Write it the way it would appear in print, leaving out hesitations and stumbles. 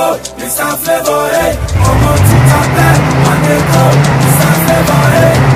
go, Mr. Flavor, hey. Ọmọ títà bẹ́ẹ̀, wọ́n dey go, Mr. Flavor, hey.